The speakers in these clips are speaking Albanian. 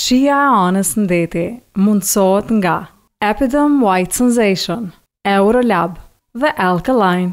Shija e anës ndeti mundësohet nga Epidem White Sensation, Eurolab dhe Alkaline.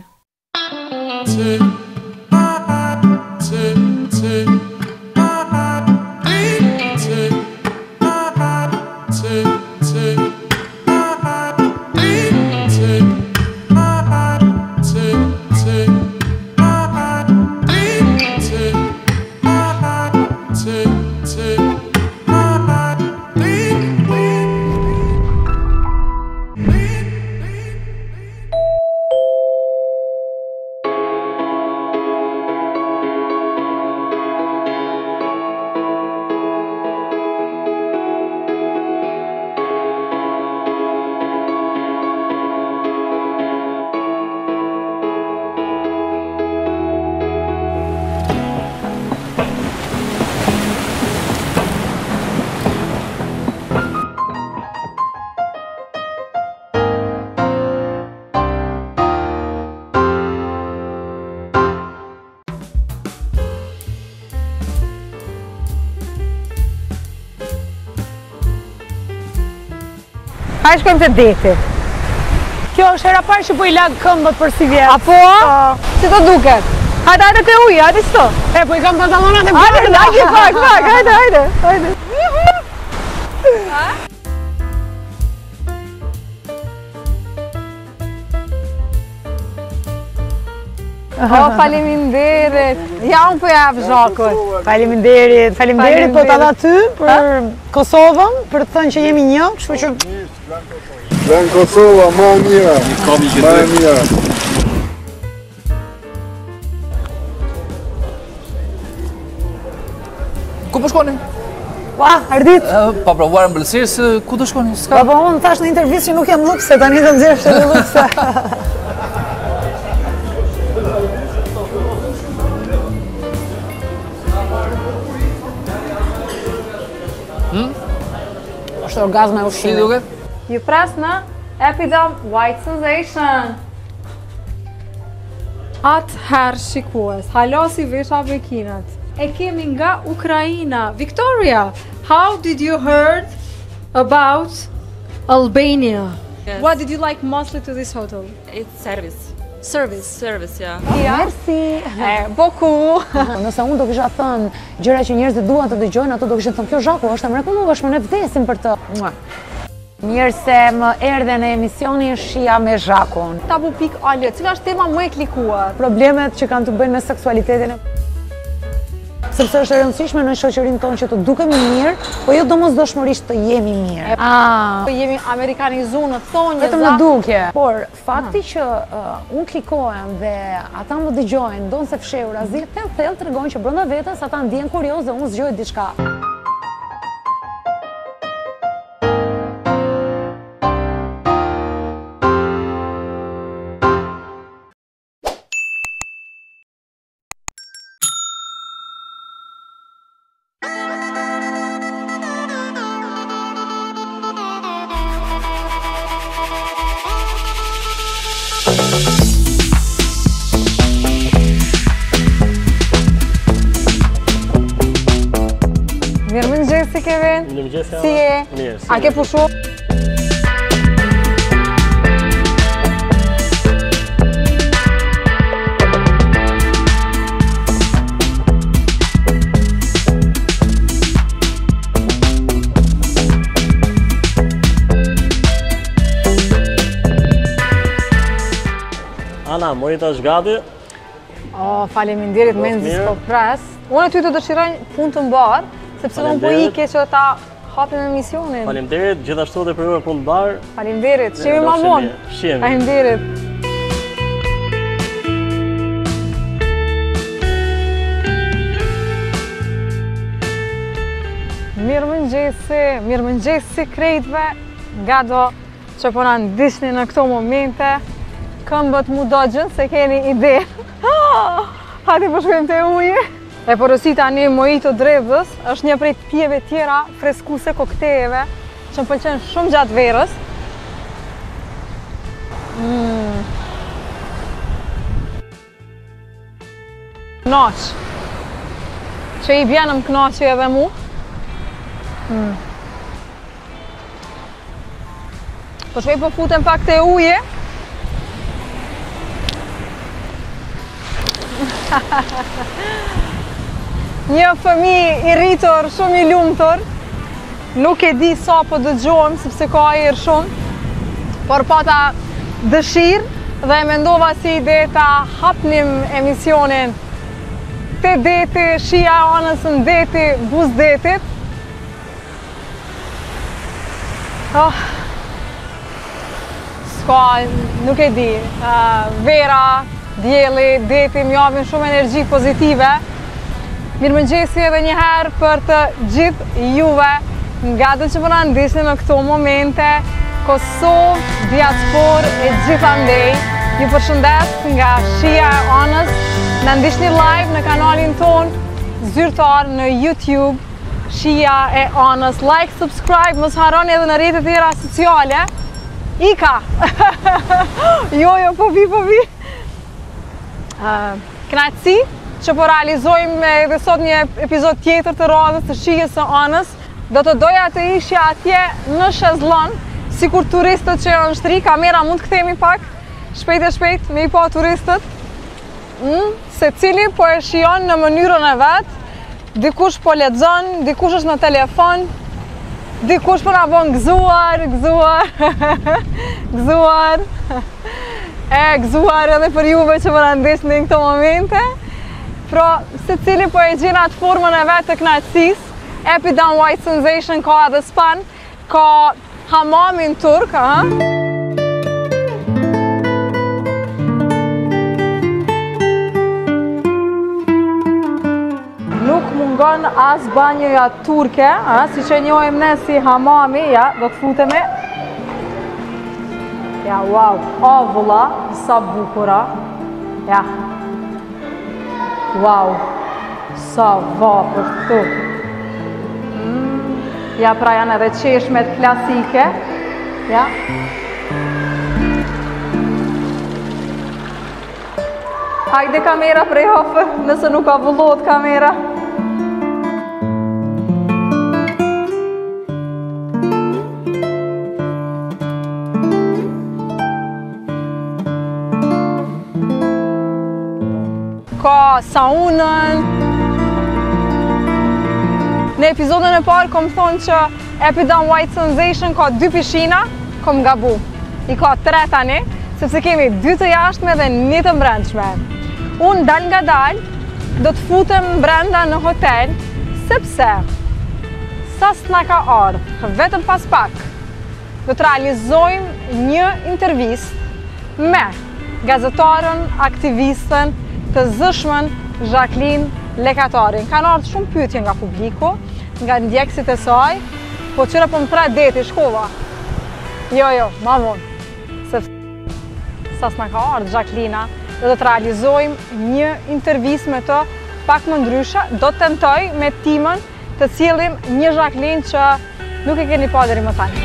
Hajde shkojmë të deti. Kjo është hera parë që po i lagë këmbët për si vjetë. Apo? Si të duket? Hajde të ujë, hajde qëto. E, po i kam pantallonat e bërë. Hajde, lagje pak, hajde. Faleminderit. Ja, unë po javë zhakut. Faleminderit po të dha ty për Kosovën, për të thënë që jemi një, kështu që... Vën Kosova, ma mira. Ma mira. Ku po shkoni? Ardit. Pa provuar ëmbëlsirë, ku do shkoni? Po unë thash në intervistë që nuk jam lukse, tani të nxjerrësh të lukse. Është orgazma e ushqimit. Si duket? Ju pres në Epidem White Sensation. Atëherë shikues, halasi vesha bekinat. E kemi nga Ukraina. Victoria, how did you heard about Albania? Yes. What did you like mostly to this hotel? It's service. Service, Yeah. Merci. Beaucoup. Nëse unë do kisha thënë gjëra që njerëzit duan të dëgjojnë, ato do kishin thënë kjo Zhaku është e mrekullueshme, ne vdesim për të. Mirë se më erdhe në emisionin Shija me Zhakun. Tabu pik ale, cila është tema më e klikuar? Problemet që kanë të bëjnë me seksualitetin. Sepse është e rëndësishme në shoqërinë tonë që të dukemi mirë, po jo domosdoshmërisht të jemi mirë. Jemi amerikanizuar në thonjë. Vetëm në dukje. Por fakti që unë klikohem dhe ata më dëgjojnë, ndonë se fshehur azi, thellë tregojnë që brenda vetes ata ndjen kurioz dhe unë zgjoj diçka. Mirëmëngjes si Kevin. Mirëmëngjes. Si je? Mirë. A ke pushu? Ana, mori tash gati? Faleminderit mendjes po pres. Unë ty të dëshiroj punë të mbar, sepse unë po ike që ta hapim emisionin. Faleminderit, gjithashtu edhe për punë të mbar. Faleminderit, shihemi më vonë. Shihemi. Faleminderit. Mirëmëngjesi krejtve, nga do që po na ndiqni në këto momente, këmbët mu dogjën se keni ide. Hajde po shkojmë te uji. E porosita një mojito drevës është një prej pijeve tjera freskuse koktejeve që më pëlqen shumë gjatë verës. Knaq. Që i bjenëm knaqi edhe mu. Po shpej po futem pak te uje. Një fëmijë i rritur, shumë i lumtur. Nuk e di sa po dëgjojmë sepse ka ajër shumë, por pata dëshirë dhe mendova si ide ta hapnim emisionin te deti, shija e anës në deti, Buzdetit. S'ka, nuk e di, vera, dielli, deti më japin shumë energji pozitive. Mirëmëngjesi edhe një herë për të gjithë juve nga do që po na ndiqni në këto momente, Kosovë, diasporë e gjithandej. Ju përshëndet nga shija e anës. Na ndiqni live në kanalin ton zyrtar në YouTube, shija e anës. Like, subscribe, mos harroni edhe në rrjetet tjera sociale. Ika! Jo, po vi. Kënaqësi që po realizojmë edhe sot një epizod tjetër të radhës të shijes së anës. Do të doja të ishja atje në shezllon, sikur turistët që janë shtri, kamera mund të kthemi pak, shpejt me i pa turistët. Se cili po e shijon në mënyrën e vet, dikush po lexon, dikush është në telefon, dikush po na bën gëzuar. Gëzuar edhe për juve që po na ndiqni në këto momente. Pra, se cili po e gjen atë formën e vet të kënaqësisë. Epidam White Sensation ka edhe span, ka hamamin turk, Nuk mungon as banjoja turke, si që njohim ne si hamami, ja, do të futemi. Ja, wow, avulla, sa bukura. Ja. Wow, sa vapër këtu. Ja, pra janë edhe qeshmet klasike. Ja. Hajde kamera prej hofë, nëse nuk avullohet kamera. Ka saunën. Në epizodën e parë kom thonë që Epidam White Sensation ka 2 pishina, kom gabu. I ka 3 tani, sepse kemi 2 të jashtme dhe 1 të brendshme. Unë dal nga dal, do të futem brenda në hotel, sepse sa s'na ka ardhur, vetëm pas pak, do të realizojmë një intervistë me gazetarën, aktivistën, të zëshmën Jacqueline Lekatarin. Kanë ardhur shumë pyetje nga publiku, nga ndjekësit e saj, po qëra po më tre deti, shkova. Jo, ma vonë. Se sa s'na ka ardhur Jacqueline, do të realizojmë një intervistë me të pak më ndryshe, do të tentoj me timën të cilin një Jacqueline që nuk e keni pa deri më tani.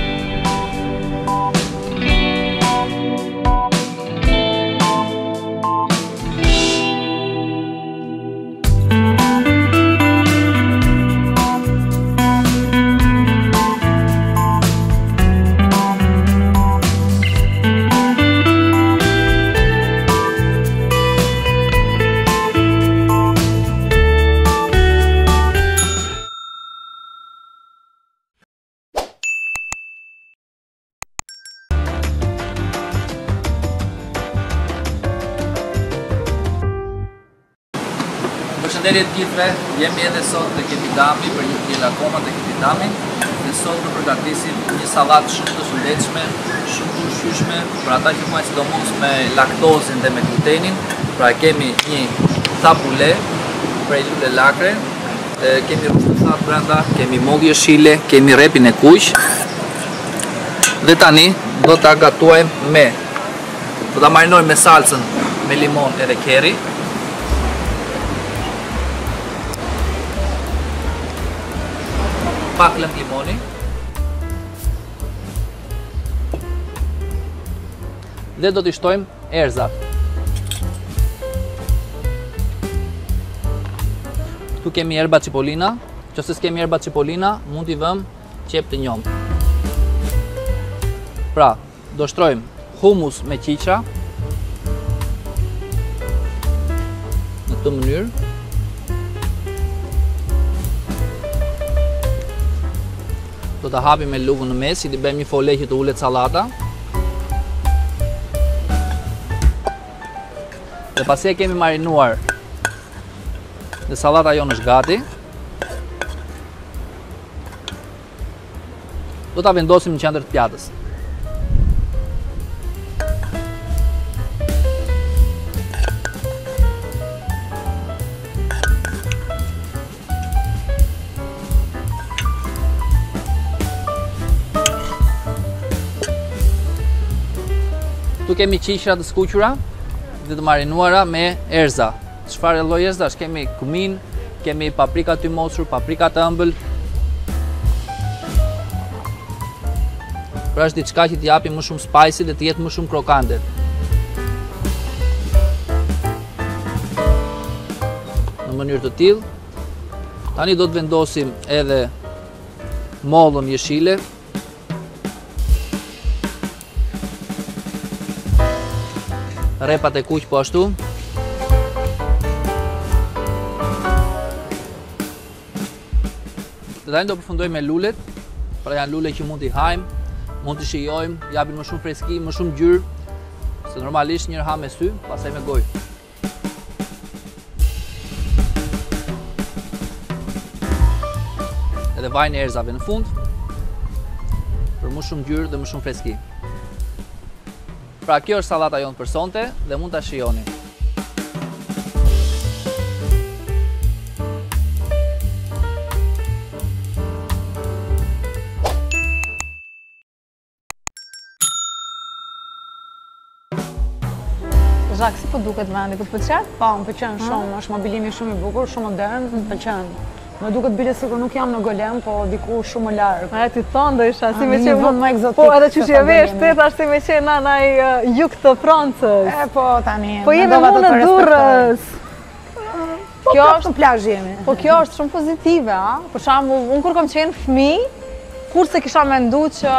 Përshëndetje të gjithëve, jemi edhe sot tek Epidami për një pjesë akoma tek Epidami. Dhe sot do përgatisim një sallatë shumë të shëndetshme, shumë të ushqyeshme, për ata që kanë sidomos me laktozën dhe me glutenin. Pra kemi një tabule prej lule lakre, kemi rruzë të thatë brenda, kemi mollë jeshile, kemi repin e kuq. Dhe tani do ta gatuajmë do ta marinojmë me salcën me limon edhe kerri. Pak lëng limoni. Dhe do t'i shtojmë erza. Këtu kemi erba cipollina, Nëse s'kemi erba cipollina, mund t'i vëmë qep të njom. Pra, do shtrojmë humus me qiqra në këtë mënyrë. Do të hapim me luvën në mes, i të bëjmë një fole që të ullet salata. Dhe pasi e kemi marinuar dhe salata jonë është gati, do ta vendosim në qendër të pjatës. Tu kemi qiqra të skuqura dhe të marinuara me erza. Çfarë lloj erzash? Kemi kumin, kemi paprika të mosur, paprika të ëmbël. Pra është diçka që t'i japi më shumë spicy dhe të jetë më shumë krokante. Në mënyrë të tillë. Tani do të vendosim edhe mollën jeshile. Repat e kuq po ashtu. Dhe tani do përfundojmë me lulet. Pra janë lule që mund t'i hajmë, mund t'i shijojmë, japin më shumë freski, më shumë gjyrë, se normalisht njërë ha me sy, pastaj me gojë. Edhe vajnë e erzave në fund, për më shumë gjyrë dhe më shumë freski. Pra kjo është salata jonë për sonte dhe mund t'a shijoni. Zhak, si po duket vendi, po të pëlqen? Po, më pëlqen shumë, është mobilimi shumë i bukur, shumë modern, më pëlqen. Më duket bile sikur nuk jam në Golem, po diku shumë më larg. E ti thonë do isha, si me Një që vend më ekzotik. po edhe që se je ta vesh, Golemi. ti thash si me që na naj jug të Francës. E po tani. Po jemi mendova mu të në të respektoj. Durrës. Kjo është në plazh jemi. Po kjo është shumë pozitive, a? Për shembull, unë kur kam qenë fëmijë, kurse kisha menduar që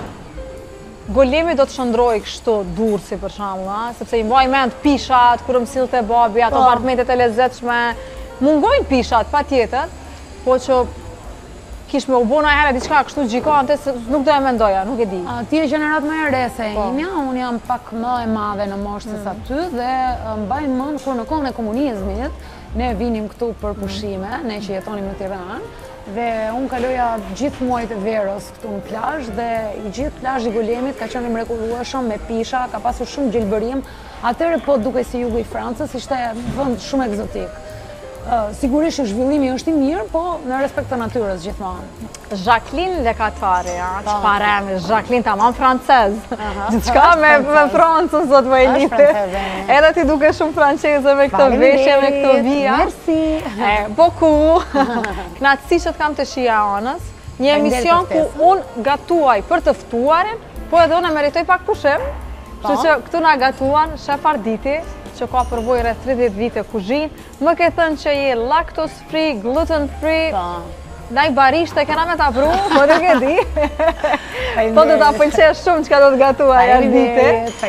Golemi do të shndroj kështu Durrësi për shembull, a? Sepse i mbaj mend pishat, kur më sillte babi, ato apartamentet e lezetshme, mungojnë pishat patjetër, po që kish me u bo herë diçka kështu gjikante, se nuk do e mendoja, nuk e di. Ti e gjenerat më e re se imja, unë jam pak më e madhe në moshë se sa ty dhe mbaj mend kur në kohën e komunizmit ne vinim këtu për pushime, ne që jetonim në Tiranë, dhe unë kaloja gjithë muajt e verës këtu në plazh dhe i gjithë plazhi i Golemit ka qenë i mrekullueshëm me pisha, ka pasur shumë gjelbërim. Atëherë po duke si jugu i Francës, ishte vend shumë ekzotik. Sigurisht që zhvillimi është i mirë, po në respekt të natyrës gjithmonë. Jacqueline Lekatari, çfarë Jacqueline tamam francez. Diçka me Francën sot më e liti. Edhe ti duke shumë franceze me këtë veshje, me këtë vija. Merci. Beaucoup. Knatësi që të kam të shija anës. Një emision ku unë gatuaj për të ftuarin, po edhe unë e meritoj pak pushim. Kështu që këtu na gatuan shef Arditi, që ka përvoj rreth 30 vite kuzhinë, më ke thënë që je lactose free, gluten free, ndaj barishte kena me ta pru, po nuk e di. Po do ta pëlqesh shumë që ka do të gatuaj Arditi.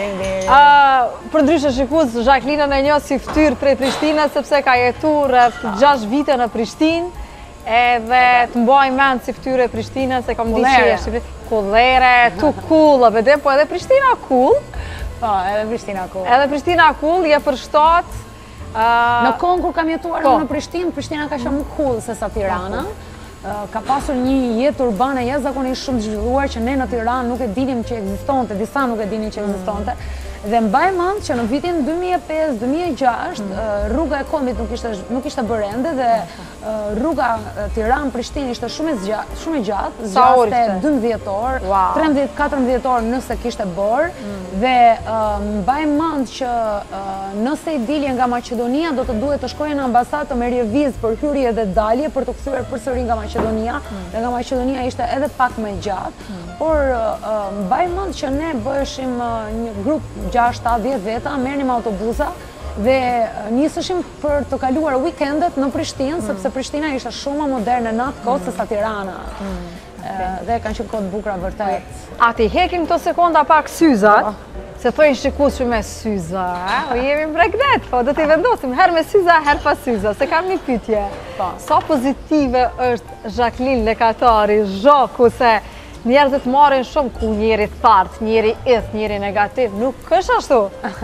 Për ndryshe shikuz, Jacqueline e njoh si fytyrë prej Prishtinës, sepse ka jetuar rreth 6 vite në Prishtinë, edhe të mbaj mend si fytyrë e Prishtinës, se kam di që je Shqipëri. Kullere, tu cool, po edhe Prishtina cool. Po, edhe Prishtina cool. Edhe Prishtina cool, je për shtat. Në kohën kur kam jetuar në Prishtinë, Prishtina ka qenë më cool se sa Tirana. Ka pasur një jetë urbane jashtëzakonisht shumë të zhvilluar që ne në Tiranë nuk e dinim që ekzistonte, disa nuk e dinin që ekzistonte. Dhe mbaj mend që në vitin 2005-2006 rruga e Komit nuk ishte bërë ende dhe rruga Tiranë-Prishtinë ishte shumë e gjatë, zgjaste 12 orë, 13-14 orë nëse kishte bërë, dhe mbaj mend që nëse i dilje nga Maqedonia do të duhet të shkojë në ambasadë të merrje vizë për hyrje dhe dalje për të kthyer përsëri nga Maqedonia, dhe nga Maqedonia ishte edhe pak më gjatë, por mbaj mend që ne bëheshim një grup 6-7-10 veta, merrnim autobusa Dhe nisëshim për të kaluar weekendet në Prishtinë, sepse Prishtina ishte shumë moderne në atë kohë se sa Tirana. Dhe kanë qenë kohë të bukura vërtet. A ti hekim të sekonda pak syzat, se thojnë shikues me syza, o jemi mbregdet, po do t'i vendosim her me syza, her pa syza, se kam një pyetje. Sa pozitive është Jacqueline Lekatari, zhoku se njerëzit marrin shumë ku njeri thartë, njeri ith, njeri negativ, nuk është ashtu.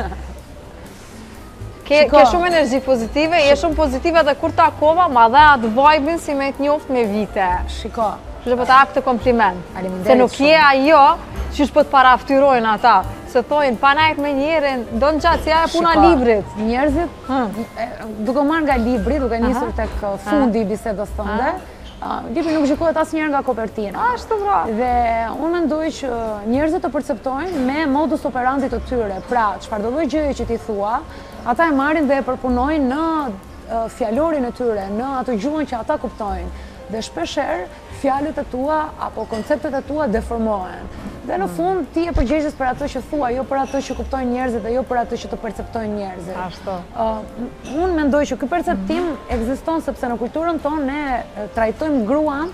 Ke shumë energji pozitive, je shumë pozitive dhe kur takova, ma dhe atë vibe-in si me t'njoft me vite. Shiko. Që po t'ap të kompliment. Se nuk je ajo, që po t'paraftyrojnë ata. Se thojnë, pa najt me njerin, do në gjatë, si aja puna librit. Njerëzit, duke marrë nga libri, duke njësur tek fundi i bisedës tënde, libri nuk gjikohet asë njerë nga kopertina. Ashtë bra. Dhe unë mendoj që njerëzit të perceptojnë me modus operandi të tyre. Pra, çfarë do lloj gjëje që ti thua, ata e marrin dhe e përpunojnë në fjalorin e tyre, në atë gjuhën që ata kuptojnë. Dhe shpeshherë fjalët e tua apo konceptet e tua deformohen. Dhe në fund ti e përgjegjës për atë që thua, jo për atë që kuptojnë njerëzit dhe jo për atë që të perceptojnë njerëzit. Ashtu. Unë mendoj që ky perceptim ekziston sepse në kulturën tonë ne trajtojmë gruan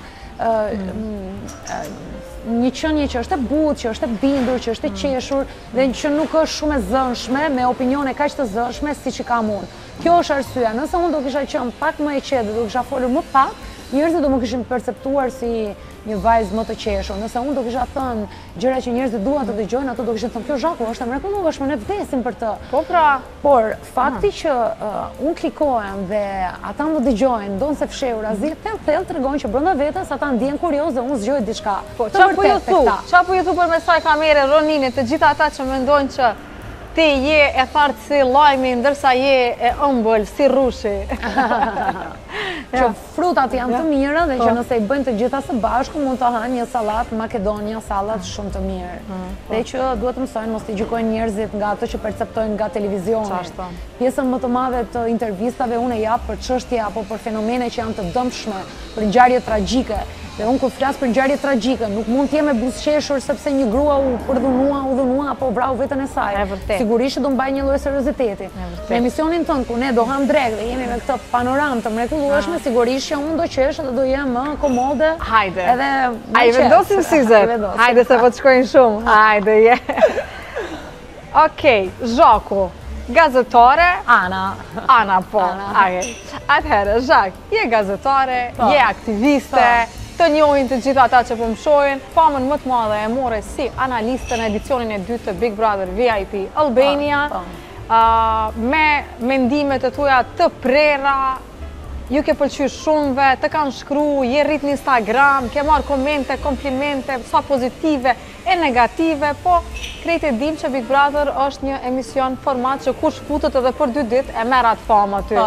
një qenie që është e butë, që është e bindur, që është e qeshur dhe që nuk është shumë e zënshme, me opinione kaq të zënshme siç i kam unë. Kjo është arsyeja. Nëse unë do kisha qenë pak më e qetë, do kisha folur më pak, njerëzit do më kishin perceptuar si një vajzë më të qeshur. Nëse unë do kisha thënë gjëra që njerëzit duan të dëgjojnë, ato do kishin thënë kjo zhaku është e mrekullueshme, ne vdesim për të. Po pra. Por fakti që unë klikohem dhe ata më dëgjojnë, ndonë se fshehur azi, thellë tregojnë që brenda vetes ata ndjen kurioz dhe unë zgjoj diçka. Po çfarë po ju thu për mesaj kamere Ronini, të gjitha ata që mendojnë që ti je e thartë si lajmi, ndërsa je e ëmbël si rrushi. Që frutat janë të mira dhe që nëse i bëjnë të gjitha së bashku, mund të hanë një salat Makedonia, salat shumë të mirë. Dhe që duhet të mësojnë mos t'i gjykojnë njerëzit nga ato që perceptojnë nga televizioni. Pjesën më të madhe të intervistave unë e jap për çështje apo për fenomene që janë të dëmshme, për ngjarje tragjike. Dhe unë kur flas për ngjarje tragjike, nuk mund të jem e buzëqeshur sepse një grua u dhunua apo vrau veten e saj. Sigurisht do mbaj një lloj serioziteti. Në emisionin tënd ku ne do ham drek dhe jemi me këtë panoramë të mrekullueshme, sigurisht që unë do qesh dhe do jem më komode. Hajde. Edhe ai vendosim syzet. Hajde se po të shkojnë shumë. Hajde je. Okej, zhoku. Gazetare. Ana, po. Atëherë, Zhak, je gazetare, je aktiviste, të njohin të gjitha ata që po më shohin, famën më të madhe e more si analiste në edicionin e 2 të Big Brother VIP Albania, me mendimet e tuaja të prera, ju ke pëlqyer shumëve, të kanë shkru, je rrit në Instagram, ke marrë komente, komplimente, sa pozitive e negative, po krejt e dim që Big Brother është një emision format që kush futet edhe për 2 ditë e merr atë famë aty.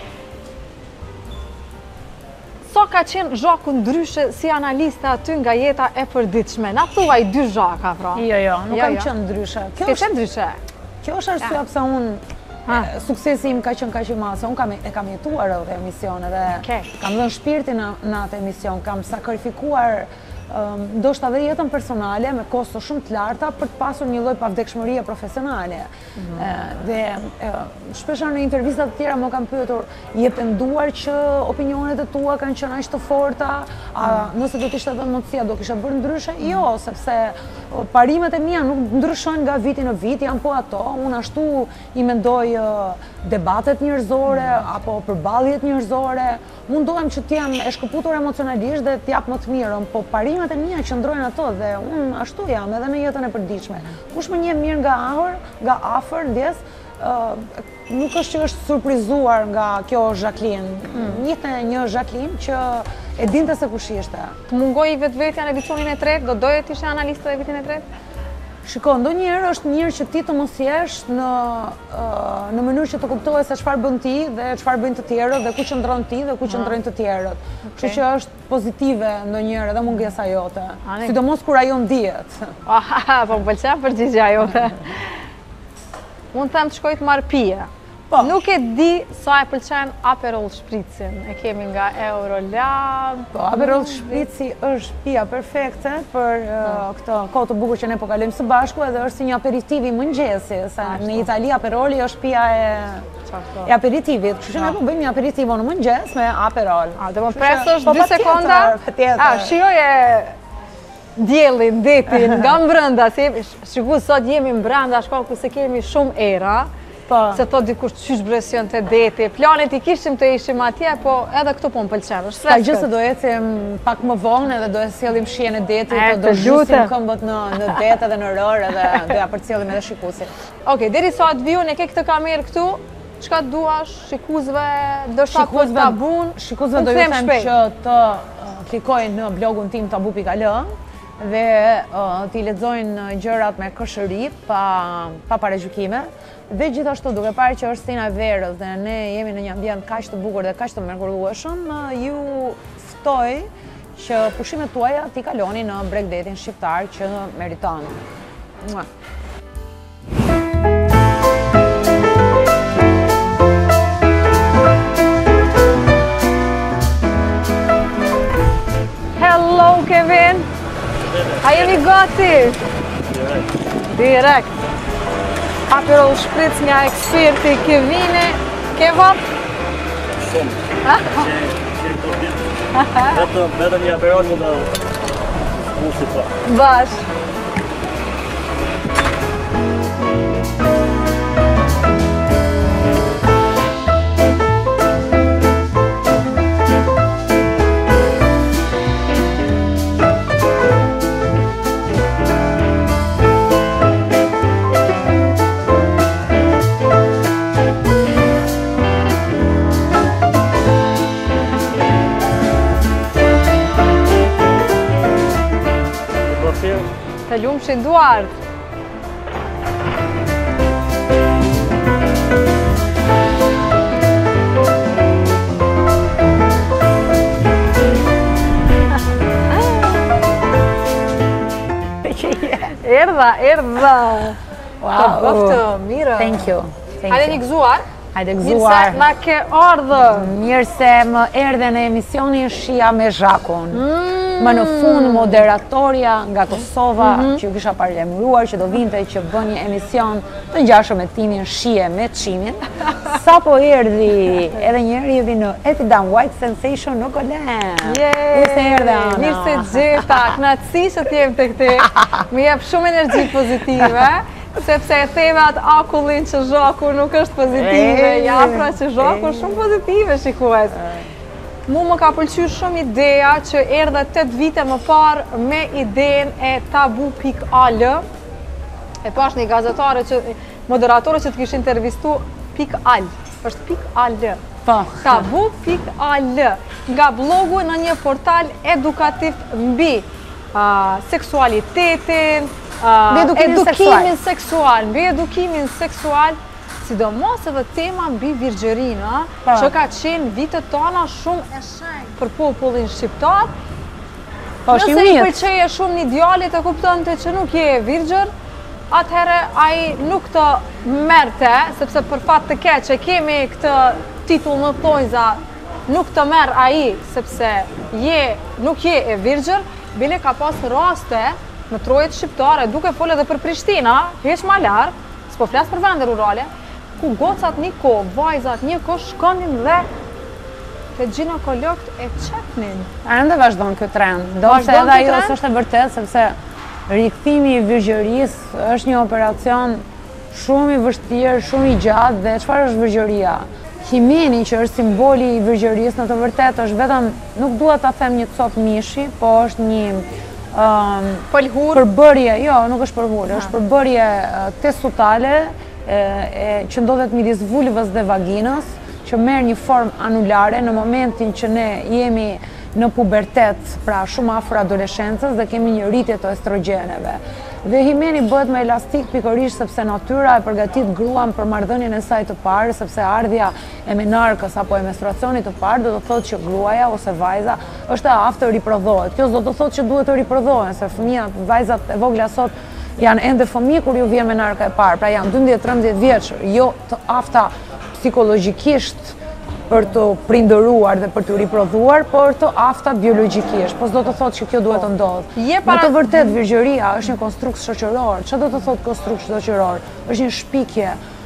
Sa ka qenë Zhaku ndryshe si analiste aty nga jeta e përditshme? Na thuaj 2 Zhaka, pra. Jo, nuk kam qenë ndryshe. Kjo është arsyeja pse unë suksesi im ka qenë kaq i madh, se unë e kam jetuar edhe emisionet dhe kam dhënë shpirtin në atë emision, kam sakrifikuar ndoshta dhe jetën personale me kosto shumë të larta për të pasur një lloj pavdekshmërie profesionale. Dhe shpeshherë në intervistat të tjera më kanë pyetur, je penduar që opinionet e tua kanë qenë aq të forta, nëse do të ishte dhënë mundësia do kisha bërë ndryshe? Jo, sepse parimet e mia nuk ndryshojnë nga viti në vit, janë po ato. Unë ashtu i mendoj debatet njerëzore apo përballjet njerëzore. Mundohem që t'jem e shkëputur emocionalisht dhe t'jap më të mirën, po parimet e mia qëndrojnë ato dhe unë ashtu jam edhe në jetën e përditshme. Kush më njeh mirë nga afër, ndjes, nuk është që është surprizuar nga kjo Jacqueline. Njihte një Jacqueline që e dinte se kush ishte. Të mungoj vetvetja në edicionin e 3, do doje t'ishe analiste dhe vitin e 3? Shiko, ndonjëherë është mirë që ti të mos jesh në mënyrë që të kuptohet se çfarë bën ti dhe çfarë bëjnë të tjerët dhe ku qëndron ti dhe ku qëndrojnë të tjerët. Kështu që është pozitive ndonjëherë edhe mungesa jote. Sidomos kur ajo ndihet. Po më pëlqen përgjigjja jote. Unë them të shkoj të marr pije. Nuk e di sa e pëlqen Aperol Spritzin. E kemi nga Eurolab. Po, Aperol Spritzi është pija perfekte për këtë kohë të bukur që ne po kalojmë së bashku, edhe është si një aperitiv i mëngjesi, se në Itali Aperoli është pija e e aperitivit. Kështu që ne po bëjmë një aperitivo në mëngjes me Aperol. Do më presësh 2 sekonda? Shijoje diellin, detin, nga mbrënda, shiku sot jemi mbrënda, shkaku se kemi shumë era, se to dikush qysh bresion të deti, planet i kishim të ishim atje, po edhe këtu po më pëlqen, është Ka gjithë se do ecim pak më vonë edhe do e sjellim shijen e detit, do zhysim këmbët në det edhe në rër edhe do ja përcjellim edhe shikuesit. Okej, deri sa të viju, ne ke këtë kamerë këtu, çka duash, shikuesve, ndoshta për tabun, shikuesve do ju them që të klikojnë në blogun tim tabu.al dhe t'i lexojnë gjërat me këshëri pa paragjykime. Dhe gjithashtu duke parë që është Stina e verës dhe ne jemi në një ambient kaq të bukur dhe kaq të mrekullueshëm, ju ftoj që pushimet tuaja t'i kaloni në Bregdetin shqiptar që meriton. Hello Kevin! A jemi gati? Direkt. Aperol Spritz nga eksperti Kevini. Kevap? Shumë. Vetëm një Aperol më dhe usi pa. Bash. Të lumshin duart. Erdha. Të bëftë, mirë. Thank you. Hajde një gëzuar. Hajde Mirë gëzuar. se na ke ardhë. Mirë se më erdhe në emisionin Shija me Zhakun. Më në fund moderatorja nga Kosova që ju kisha parlemruar që do vinte që bën një emision të ngjashëm me timin Shije me Çimin. Sa po erdhi edhe njëri jemi në Epidam White Sensation në Golan. Mirë se erdhe Ana. Mirë se gjeta, knatësi që t'jem të këti. Më jep shumë energji pozitive. Sepse e theve atë akullin që Zhaku nuk është pozitive, japra që Zhaku është shumë pozitive, shikues. Mu më ka pëlqyer shumë ideja që erdhe 8 vite më parë me idenë e tabu.al. E pash një gazetare që, moderatore që të kishë intervistu .al, është .al. Tabu.al, nga blogu në një portal edukativ mbi seksualitetin, mbi edukimin seksual, sidomos edhe tema mbi virgjërinë, që ka qenë vitet tona shumë e shenjtë për popullin shqiptar. Nëse i pëlqeje shumë një djalit e kuptonte që nuk je virgjër, atëherë ai nuk të merrte, sepse për fat të keq që kemi këtë titull në thonjza, nuk të merr ai sepse nuk je e virgjër, bile ka pas raste në trojet shqiptare, duke folë edhe për Prishtina, heq ma larg, s'po flas për vende rurale, ku gocat një kohë, vajzat një kohë shkonin dhe të ginekologët e qepnin. Ende vazhdon këtë trend. Do se edhe ajo s'është e vërtet, sepse rikthimi i virgjërisë është një operacion shumë i vështirë, shumë i gjatë dhe çfarë është virgjëria? Himeni që është simboli i virgjërisë në të vërtetë është vetëm, nuk dua ta them një copë mishi, po është një përbërje, jo, nuk është përbërje, është përbërje tesutale që ndodhet midis vulvës dhe vaginës, që merr një formë anulare në momentin që ne jemi në pubertet, pra shumë afër adoleshencës dhe kemi një rritje të estrogjeneve. Dhe himeni bëhet me elastik pikërisht sepse natyra e përgatit gruan për marrëdhënien e saj të parë, sepse ardhja e menarkës apo e menstruacionit të parë do të thotë që gruaja ose vajza është e aftë të riprodhohet. Kjo do të thotë që duhet të riprodhohen, se fëmijat, vajzat e vogla sot janë ende fëmijë kur ju vjen menarka e parë, pra janë 12-13 vjeç, jo të afta psikologjikisht për të prindëruar dhe për të riprodhuar, por të afta biologjikisht. Po s'do të thotë që kjo duhet të ndodhë. Në të vërtet, virgjëria është një konstrukt shoqëror. Çfarë do të thotë konstrukt shoqëror? Është një shpikje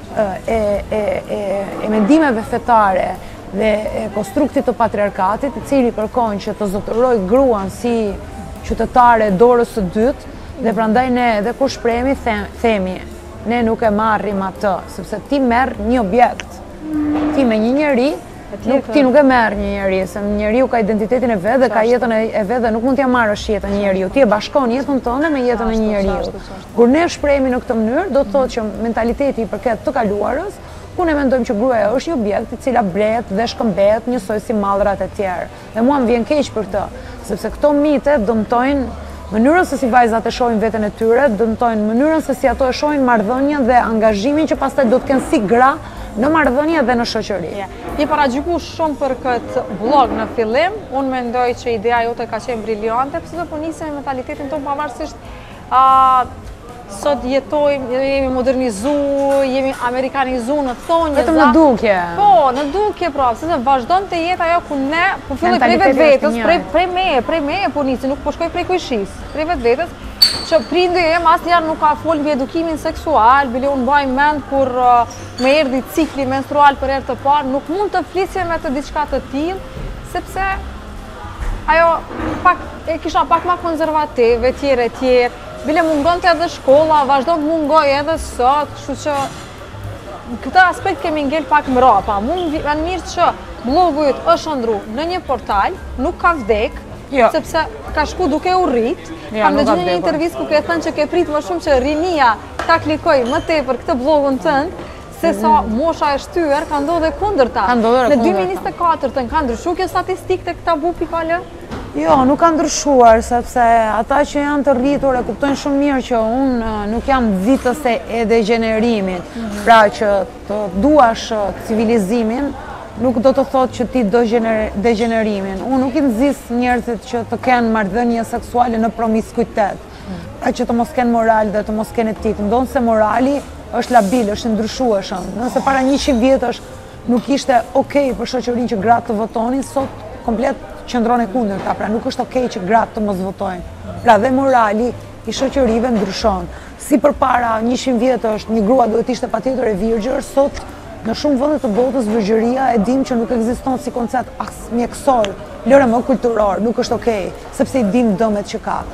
e mendimeve fetare dhe konstruktit të patriarkatit, i cili kërkon që të zotëroj gruan si qytetare dorës së dytë, dhe prandaj ne edhe kur shprehemi themi, ne nuk e marrim atë, sepse ti merr një objekt. Ti me një njeri, ti nuk e merr një njeri, se njeriu ka identitetin e vet dhe ka jetën e vet dhe nuk mund t'ja marrësh jetën e njeriu. Ti e bashkon jetën tënde me jetën e një njeriu. Kur ne shprehemi në këtë mënyrë, do të thotë që mentaliteti i përket të kaluarës, ku ne mendojmë që gruaja është një objekt i cila blet dhe shkëmbet njësoj si mallrat e tjerë. Dhe mua më vjen keq për këtë, sepse këto mite dëmtojnë mënyrën se si vajzat e shohin veten e tyre, dëmtojnë mënyrën se si ato e shohin marrëdhënien dhe angazhimin që pastaj do të kenë si gra në marrëdhënie dhe në shoqëri. Je paragjykuar shumë për këtë blog në fillim, unë mendoj që ideja jote ka qenë briliante, pse do po nisim me mentalitetin tonë pavarësisht sot jetojmë, jemi modernizu, jemi amerikanizu në thonjë. Vetëm në dukje. Po, në dukje pra, se vazhdon të jetë ajo ku ne po filloj prej vetvetes, prej meje po nisi, nuk po shkoj prej kujshis, prej vetvetes, që prindi jem asnjëherë nuk ka folë mbi edukimin seksual, bile unë mbaj mend kur më erdhi cikli menstrual për herë të parë, nuk mund të flisje me të diçka të tillë, sepse ajo e kisha pak ma konservative, tjerë, bile mungon të edhe shkolla, vazhdo të mungoj edhe sot, kështu që këtë aspekt kemi ngel pak mrapa. Mund vjen mirë që blogu jot është ndru në një portal, nuk ka vdek, sepse ka shku duke u rrit. Kam dëgjuar një intervistë ku ke thënë që ke prit më shumë që rinia ta klikoj më tepër këtë blogun tënd, se sa mosha e shtyer ka ndodhe kundërta. Në 2024 ka ndryshuar kjo statistikë tek tabu.al? Jo, nuk ka ndryshuar, sepse ata që janë të rritur e kuptojnë shumë mirë që unë nuk jam vitëse e degenerimit. Pra që të duash civilizimin, nuk do të thotë që ti do degenerimin. Unë nuk i nxis njerëzit që të kenë marrëdhënie seksuale në promiskuitet. Pra që të mos kenë moral dhe të mos kenë etik. Ndonë se morali është labil, është ndryshueshëm. Nëse para 100 vjetësh nuk ishte okej për shoqërinë që gratë të votonin, sot komplet qëndron e kundërta, pra nuk është okej që gratë të mos votojnë. Pra dhe morali i shoqërive ndryshon. Si përpara 100 vjetësh një grua duhet ishte patjetër e virgjër, sot në shumë vende të botës virgjëria e dim që nuk ekziston si koncept as mjekësor, lëre më kulturor, nuk është okej, sepse i dim dëmet që ka.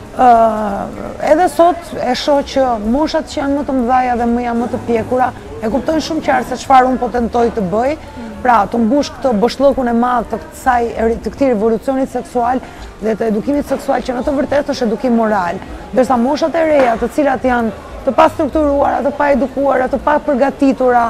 Edhe sot e shoh që moshat që janë më të mëdhaja dhe më janë më të pjekura e kuptojnë shumë qartë se çfarë unë po tentoj të bëj. Pra, të mbush këtë bëshllëkun e madh të këtij revolucionit seksual dhe të edukimit seksual që në të vërtetë është edukim moral. Ndërsa moshat e reja, të cilat janë të pastrukturuara, të paedukuara, të papërgatitura,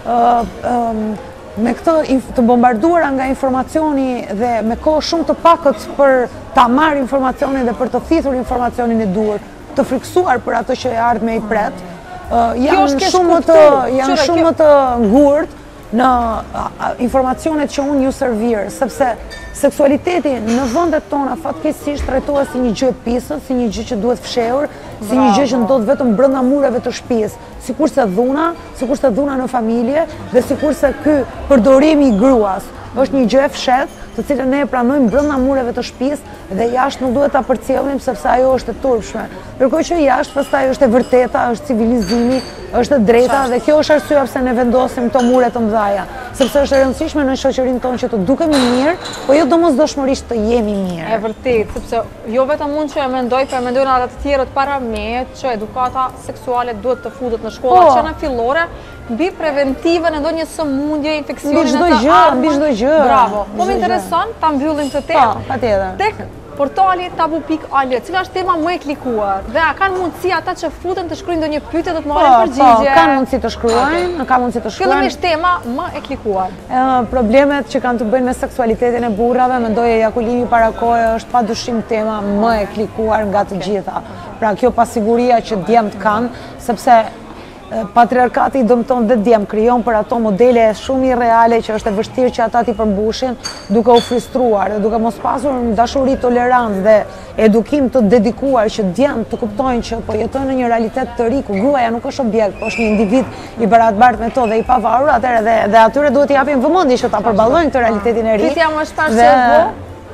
me këtë të bombarduara nga informacioni dhe me kohë shumë të pakët për ta marrë informacionin dhe për të thithur informacionin e duhur, të friksuar për atë që e ardhme i pret, janë shumë më të ngurtë në informacionet që unë ju servir, sepse seksualiteti në vendet tona fatkeqësisht trajtohet si një gjë e pisën, si një gjë që duhet fshehur, si një gjë që ndodh vetëm brenda mureve të shtëpisë, sikurse dhuna në familje dhe sikurse ky përdorimi i gruas është një gjë e fshehtë, të cilën ne e pranojmë brenda mureve të shtëpisë dhe jashtë nuk duhet ta përcjellim sepse ajo është e turpshme. Ndërkohë që jashtë pastaj është e vërteta, është civilizimi, është e drejta dhe kjo është arsyeja pse ne vendosim këto mure të mëdha, sepse është e rëndësishme në shoqërinë tonë që të dukemi mirë, po jo domosdoshmërisht të jemi mirë. E vërtet, sepse jo vetëm unë që e mendoj, po e mendojnë edhe të tjerët para meje që edukata seksuale duhet të futet në shkolla që në fillore, mbi preventivën e ndonjë sëmundje, infeksionin mbi çdo gjë. Bravo. Po më intereson ta mbyllim këtë temë. Patjetër. Tek portali tabu.al, cila është tema më e klikuar? Dhe a kanë mundësi ata që futen të shkruajnë ndonjë pyetje dhe të marrin përgjigje? Po, kanë mundësi të shkruajnë, ka mundësi të shkruajnë. Kjo është tema më e klikuar. Problemet që kanë të bëjnë me seksualitetin e burrave, mendoj ejakulimi para kohe është padyshim tema më e klikuar nga të gjitha. Pra kjo pasiguria që djemt kanë, sepse patriarkati dëmton dhe djem, krijon për ato modele shumë irreale që është e vështirë që ata t'i përmbushin, duke u frustruar dhe duke mos pasur dashuri, tolerancë dhe edukim të dedikuar që djem të kuptojnë që po jetojnë në një realitet të ri ku gruaja nuk është objekt, po është një individ i barabartë me to dhe i pavarur, atëherë dhe atyre duhet t'i japin vëmendje që ta përballojnë këtë realitetin e ri. Pyetja më shpesh se vo?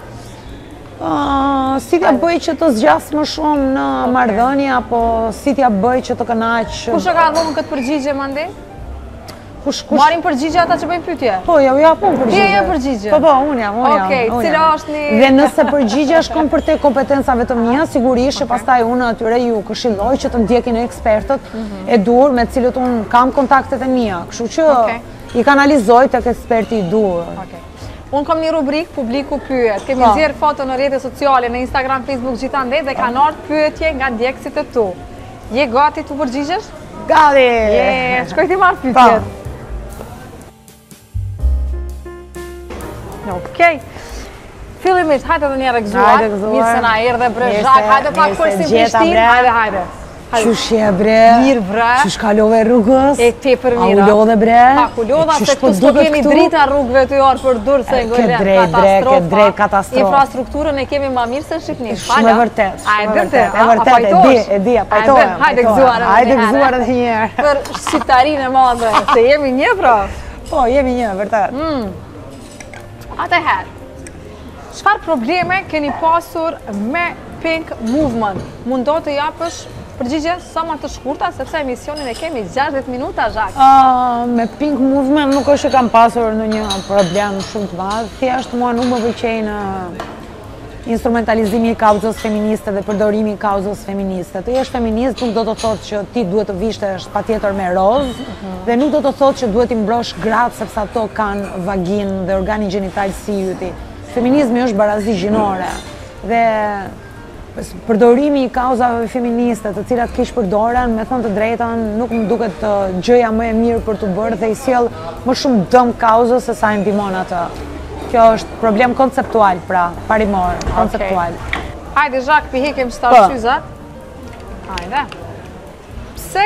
Si t'ja bëj që të zgjas më shumë në marrëdhënie apo si t'ja bëj që të kënaq? Kush e ka dhënë këtë përgjigje mandej? Marim përgjigje ata që bëjnë pyetje? Po, ja unë përgjigje. Ti je përgjigje? Po, unë jam. Okej, cila është një... Dhe nëse përgjigje shkon për te kompetencave të mia, sigurisht që pastaj unë atyre ju këshilloj që të ndjekin ekspertët e dur me cilët unë kam kontaktet e mia. Kështu që i kanalizoj tek eksperti i dur. Unë kam një rubrik, publiku pyet. Kemi nxjerrë foto në rrjetet sociale, në Instagram, Facebook, gjithandej dhe kanë ardhur pyetje nga ndjekësit e tu. Je gati tu përgjigjesh? Gati! Shkoj ti marr pyetjet. Okej. Fillimisht, hajde edhe një regzuar. Mirë se na erdhe Brezhak. Hajde pak përsi Prishtinë. Hajde. Qysh je bre? Mirë bre. Qysh kalove rrugës? E tepër mirë. A u lodhe bre? Pak u lodha se këtu s'po kemi drita rrugëve të orë për dur se ke drejt katastrofë. Infrastrukturën e kemi ma mirë se në Shqipëni. Shumë e vërtet. A e vërtet, e di, pajtojmë. Hajde gëzuar edhe një herë. Për shqiptarinë e madhe, se jemi një pra. Po, jemi një, vërtet. Atëherë, çfarë probleme keni pasur me Pink Movement? Mundo të japësh përgjigje sa më të shkurta, sepse emisionin e kemi 60 minuta, Zhak. Me Pink Movement nuk është që kam pasur në një problem shumë të madh, thjesht mua nuk më pëlqejnë instrumentalizimi i kauzës feministe dhe përdorimi i kauzës feministe. Të jesh feminist nuk do të thotë që ti duhet të vishtesh patjetër me rozë dhe nuk do të thotë që duhet t'i mbrosh gratë sepse ato kanë vaginë dhe organin gjenital si yti. Feminizmi është barazi gjinore dhe përdorimi i kauzave feministe të cilat kish përdoren, me thënë të drejtën, nuk më duket gjëja më e mirë për të bërë dhe i sjell më shumë dëm kauzës se sa i ndihmon atë. Kjo është problem konceptual, pra, parimor, konceptual. Hajde, Zhak, pihekim shtarëshyzat. Hajde. Pse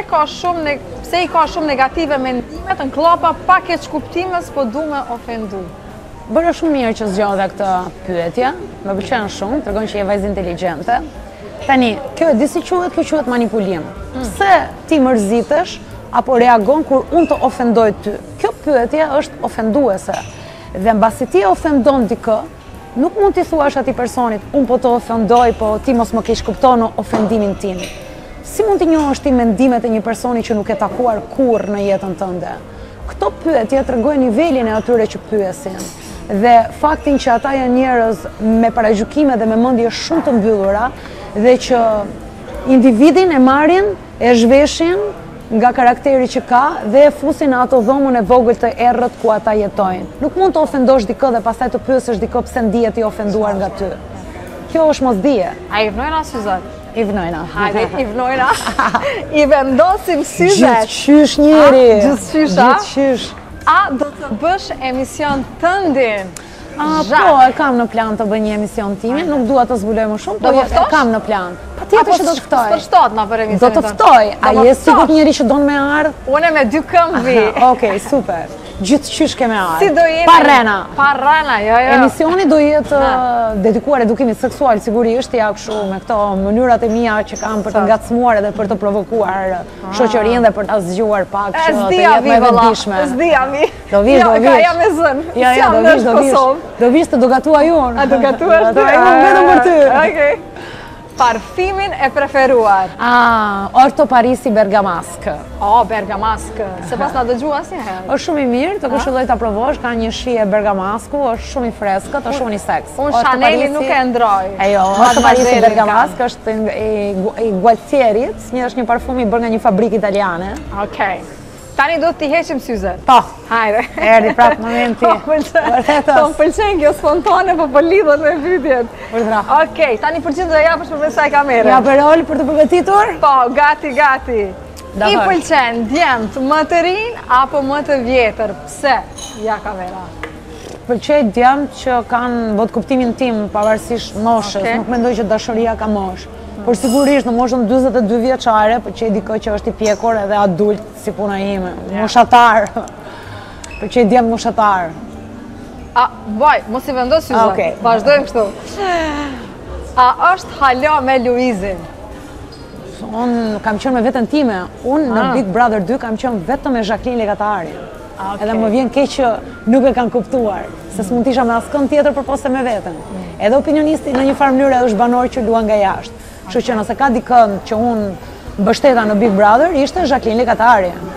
i ka shumë negative mendimet në klapa pak e qkuptimës, po du me ofendu? Bërë shumë mirë që zgjodhe këtë pyetje, më pëlqen shumë, tregon që je vajzë inteligjente. Tani, kjo e di si quhet, kjo quhet manipulim. Pse ti mërzitesh apo reagon kur unë të ofendoj ty? Kjo pyetje është ofenduese. Dhe mbasi ti ofendon dikë, nuk mund t'i thuash atij personit, unë po të ofendoj, po ti mos më keq kupton në ofendimin tim. Si mund t'i njohësh ti mendimet e një personi që nuk e takuar kurrë në jetën tënde? Këto pyetje tregojnë nivelin e atyre që pyesin. Dhe faktin që ata janë njerëz me paragjykime dhe me mendje shumë të mbyllura dhe që individin e marrin, e zhveshin nga karakteri që ka dhe e fusin në ato dhomën e vogël të errët ku ata jetojnë. Nuk mund të ofendosh dikë dhe pastaj të pyesësh dikë pse ndihet i ofenduar nga ty. Kjo është mosdije. A i vnojna syzat? I vnojna. Hajde, i vnojna. I vendosim syzat. Gjithçysh njeri. Gjithçysh. A do të bësh emision tëndin? Po, e kam në plan të bëj një emision timin, nuk dua të zbuloj më shumë, po e kam në plan. Patjetër që do të ftoj. S'po shtot na për emisionin tënd. Do të ftoj. A je sigurt njëri që don me ardh? Unë me 2 këmbë. Okej, super. Gjithçysh ke me ardh. Si do jemi? Pa rrena, jo. Emisioni do jetë dedikuar edukimit seksual, sigurisht, ja kështu me këto mënyrat e mia që kam për të ngacmuar edhe për të provokuar shoqërinë dhe për ta zgjuar pak që të jetë më e vendishme. S'dia mi. Do vish. Ka jam me zën. Ja, do vish të do gatuaj unë. A do gatuash ti? Vetëm për ty. Okej. Parfimin e preferuar? Orto Parisi Bergamask. Bergamask. Se pas nga dëgju asnjëherë. Është shumë i mirë, të këshilloj ta provosh, ka një shije Bergamasku, është shumë i freskët, është shumë i seks. Unë Chaneli nuk e ndroj. Jo, Orto Parisi Bergamask është i Gualtierit, është një parfum i bërë nga një fabrikë italiane. Okej. Tani do t'i heqim syzet. Po. Hajde. Erdi prapë momenti. Po pëlqen kjo spontane, po lidhet me pyetjet. Okej, tani përgjigj do japësh për mesaj kamerën. Ja Perol për të përgatitur? Po, gati. I pëlqen djemt më të rinj apo më të vjetër? Pse? Ja kamera. Pëlqej djemt që kanë bot kuptimin tim pavarësisht moshës, nuk mendoj që dashuria ka moshë. Por sigurisht në moshën 42 vjeçare, pëlqej dikë që është i pjekur edhe adult si puna ime, moshatar. Pëlqej djemt moshatar. Mos i vendos syzat. Vazhdojmë kështu. A është hala me Luizin? Unë kam qenë me veten time. Unë në Big Brother 2 kam qenë vetëm me Jacqueline Legatarin. Edhe më vjen keq që nuk e kanë kuptuar, se s'mund t'isha me askënd tjetër përposte me veten. Edhe opinionisti në një farë mënyrë është banor që luan nga jashtë. Kështu që nëse ka dikën që unë mbështeta në Big Brother, ishte Jacqueline Legatari.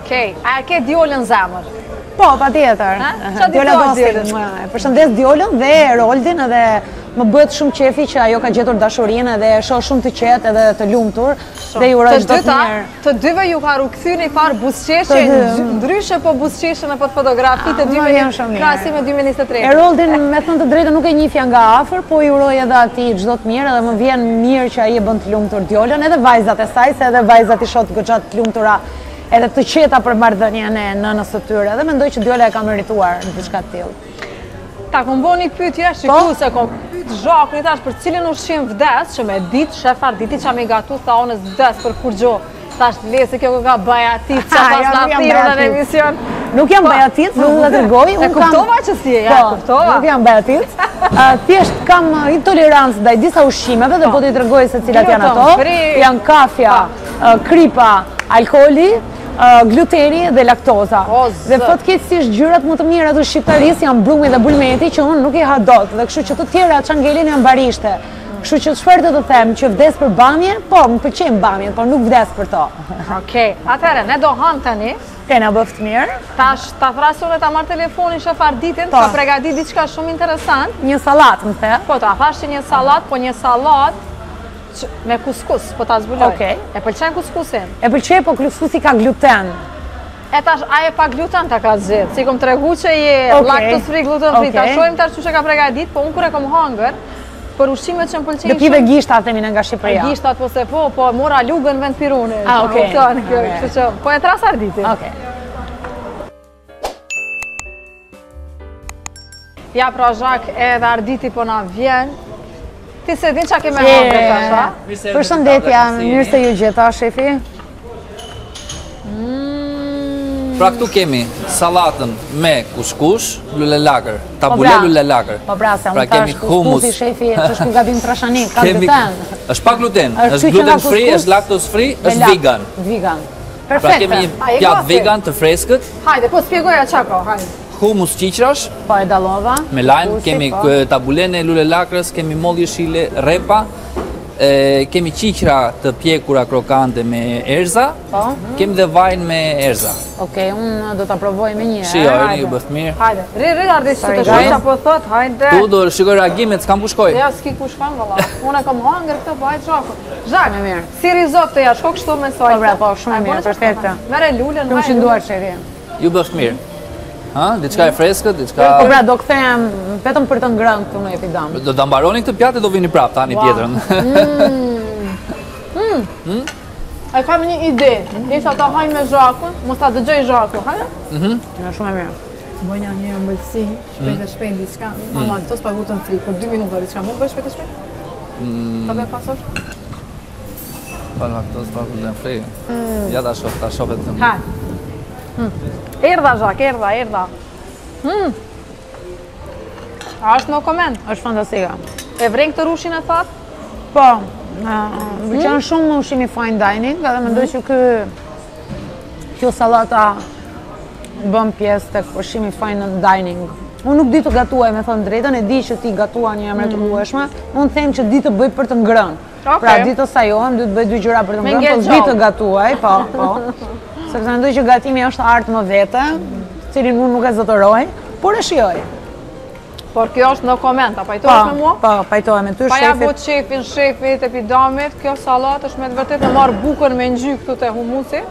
Okej, a e ke djolën zemër? Po, pa tjetër. Qa di Djola thua, Dosin. Djelën? Përshëndes Djolën dhe Roldin edhe më bëhet shumë qefi që ajo ka gjetur dashurinë edhe e shoh shumë të qetë edhe të lumtur dhe ju uroj çdo të mirë. Të dyve ju ka rukëthy një farë buzëqeshje, ndryshe po buzëqeshje në po të fotografi të dyve një krahasim me 2023. E Roldin, me thënë të drejtë, nuk e njihja nga afër, po ju uroj edhe atij çdo të mirë edhe më vjen mirë që ai e bën të lumtur Djolën, edhe vajzat e saj, se edhe vajzat i shoh të goxha të lumtura edhe të qeta për marrëdhënien e nënës së tyre, dhe mendoj që Djola e ka merituar diçka të tillë. Ta kom bo një pyetje, shiku se kom pyet Zhakun i tash për cilin ushqim vdes, që me ditë shef Arditi qa me gatu, tha onës vdes për kur gjo. Tash të lesi kjo ka bajatit, që pas la thirë në emision. Nuk jam bajatit, nuk dhe tërgoj. E kuptova që si e, ja kuptova. Nuk jam bajatit. Thjesht kam intolerancë ndaj disa ushqimeve dhe po t'i tërgoj se cilat janë ato. Janë kafja, kripa, alkooli, gluteni dhe laktoza. Dhe fatkeqësisht gjyrat më të mira të shqiptarisë janë brumi dhe bulmeti që unë nuk i ha dot, dhe kështu që të tjera çangelin janë barishte. Kështu që çfarë të them, që vdes për bamje, po më pëlqejnë bamjet, por nuk vdes për to. Okej, atëherë ne do han tani. Kena bëft mirë. Tash ta thrasone ta marr telefonin shef Arditin, ka përgatit diçka shumë interesant. Një sallatë më the. Po ta thash një sallatë, po një sallatë me kuskus, po ta zbuloj. Okej. E pëlqen kuskusin? E pëlqej, po kuskusi ka gluten. E tash, aje pa gluten ta ka zxedh. Si kom tregu që je lactose free, gluten free. Ta shojmë tash që ka pregadit, po unë kur e kom hangër, për ushqimet që më pëlqejnë shumë. Dhe pive gishtat themi nga Shqipëria. Gishtat po se po mora lugën vend pirune. Okej. Po e tras Arditin. Okej. Ja pra Zhak, edhe Arditi po na vjen. Ti se din qa keme hangër tash, a? Përshëndetja, mirë se ju gjeta, shefi. Pra këtu kemi salatën me kuskush, lule lakër, tabule lule lakër. Po pra, se Pra unë tash kuskusi, shefi, që shku gabim trashanik, ka gluten. është pa gluten, është gluten free, është lactose free, është vegan. Vegan. Pra kemi një pjatë vegan të freskët. Hajde, po spjegoja qa ka, hajde. Humus qiqrash, Po e dalova. me lajm, kemi tabulene e lule lakrës, kemi moll jeshile, repa, kemi qiqra të pjekura krokante me erza, kemi dhe vajnë me erza. Okej, unë do t'a provoj me një. Shijoj, ju bëth mirë. Hajde, rri Arditi që të shoj qa po thot, hajde. Tu do shikoj reagimet, s'kam ku shkoj. Ja, s'ki ku shkon, valla. Unë e kom hangër këtë, po hajde Zhaku. Zhak, Me mirë. si risotto ja, shko kështu me sojtë. Po bre, po, shumë e mirë, perfekte. Mere lullën, Shumë shënduar, shefi. Ju bëth mirë. Ha, diçka e freskët, diçka... Po bre, do këthem vetëm për të ngrënë këtu në epidam. Do ta mbaroni këtë pjatë e do vini prapë tani tjetrën. E kam një ide, isha ta hajnë me Zhakun, mos ta dëgjoj Zhaku, hajde? Në shumë e mirë. Bënja një ëmbëlsi, shpejt e shpejt diçka. Mama, këto s'pagutën fri, për 2 minuta diçka, mund bëj shpejt e shpejt? Ta bëj pasosh? Pala, këto s'pagutën fri. Ja ta shoh vetëm. Hajde. Erdha Zhak, erdha. A është no koment? Është fantastika. E vren këtë rushin e thatë? Po, më pëlqen shumë ushqimi fine dining, edhe mendoj që kjo sallata bën pjesë tek ushqimi fine dining. Unë nuk di të gatuaj, me thënë drejtën, e di që ti gatuan një emre të rueshme, unë them që di të bëj për të ngrënë. Pra di të sajohem, di të bëj 2 gjëra për të ngrënë, po di të gatuaj, po. Sepse mendoj që gatimi është artë më vete, cilin unë nuk e zotëroj, por e shijoj. Por kjo është no koment, a pajtojsh me mua? Po, pajtoj me ty, Pa ja bo shefit. shefit, epidamit, kjo salat është me të vërtet në marrë bukën me ngjy këtu të humusi.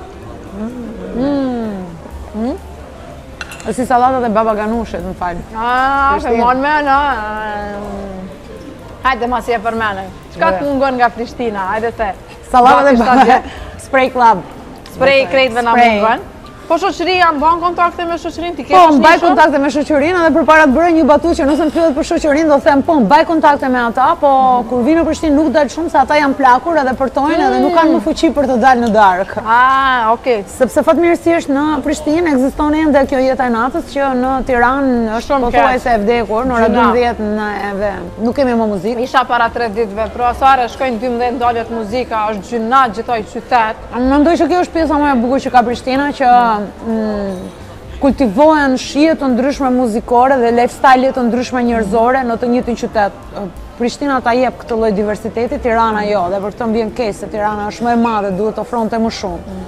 Është si sallatat e baba ganushit, më falë. Ke mon me, na. Hajde ma si e përmene. Qka të mungon nga Prishtina, hajde se. Sallatat e baba, Spray Club. Sprej krejtve na mungon. Po shoqëria mban kontakte me shoqërinë, ti ke Po, mbaj kontakte me shoqërinë, edhe përpara të bëre një batutë që nëse më pyet për shoqërinë, do them po, mbaj kontakte me ata, po kur vi në Prishtinë nuk dal shumë se ata janë plakur edhe përtojnë edhe nuk kanë më fuqi për të dalë në darkë. Ah, okay. Sepse fatmirësisht në Prishtinë ekziston ende kjo jeta e natës që në Tiranë është pothuajse e vdekur, në orën 12 edhe nuk kemi më muzikë. Isha para 3 ditëve, profesore shkojnë 12 ndalet muzika, është gjynat gjithaj qytet. Mendoj që kjo është pjesa më e bukur që ka Prishtina, që kultivohen shije të ndryshme muzikore dhe lifestyle të ndryshme njerëzore në të njëjtin qytet. Prishtina ta jep këtë lloj diversiteti, Tirana jo, dhe për këtë më vjen keq se Tirana është më e madhe, duhet të ofronte më shumë.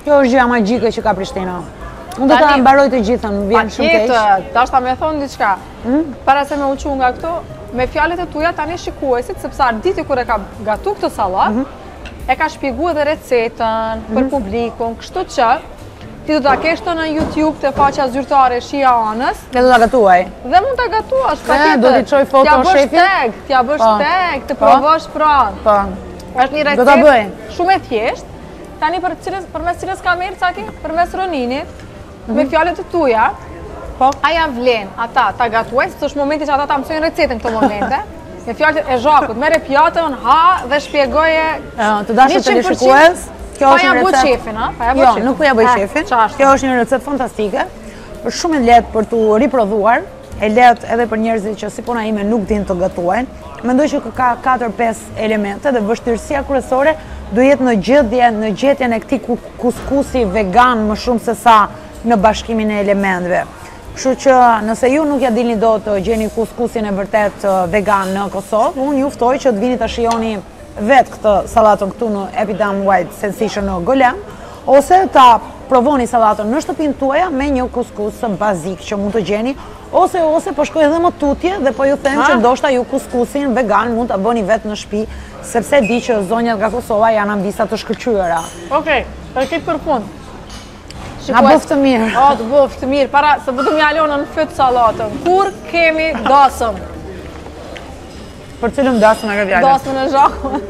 Kjo është gjëja magjike që ka Prishtina. Unë do ta mbaroj të gjithën, më vjen shumë keq. Patjetër, dashta me thonë diçka. Para se me u çu nga këto, me fjalët e tuaja tani shikuesit, sepse arditi kur e ka gatu këtë sallatë, e ka shpjeguar edhe recetën për publikun, kështu që ti do ta kesh në YouTube te faqja zyrtare Shija Anës. Dhe do ta gatuaj. Dhe mund ta gatuash, patjetër. Do t'i çoj foto shefit. T'ja bësh tag, të provosh pranë. Po. Është një Do ta bëj. recetë shumë e thjeshtë. Tani përmes cilës kamerë caki? Përmes Roninit, me fjalët e tuaja. Po. Aja vlen ata ta gatuaj, se është momenti që ata ta mësojnë recetën këto momente. Me fjalët e Zhakut, merre pjatën, ha dhe shpjegoje. Të dashur teleshikues, kjo është një recetë. shefin, ha? Jo, nuk po ja bëj shefin. Kjo është një recetë fantastike, është shumë e lehtë për tu riprodhuar, e lehtë edhe për njerëzit që si puna ime nuk dinë të gatuajnë. Mendoj që ka 4-5 elemente dhe vështirësia kryesore do jetë në gjetjen e këtij kuskusi vegan më shumë se sa në bashkimin e elementeve. Kështu që nëse ju nuk ja dilni dot të gjeni kuskusin e vërtet vegan në Kosovë, unë ju ftoj që të vini ta shijoni vetë këtë sallatën këtu në Epidam White Sensation në Golem, ose ta provoni sallatën në shtëpinë tuaja me një kuskus bazik që mund të gjeni, ose po shkoj edhe më tutje dhe po ju them që ndoshta ju kuskusin vegan mund ta bëni vetë në shtëpi, sepse di që zonjat nga Kosova janë ambisa të shkëlqyera. Okej, për këtë përfund. Na bëf të mirë. Të bëf të mirë, para se do të më alonë në fyt sallatën. Kur kemi dasëm? Për cilën dasëm e ka fjalën? Dasmën e Zhakut.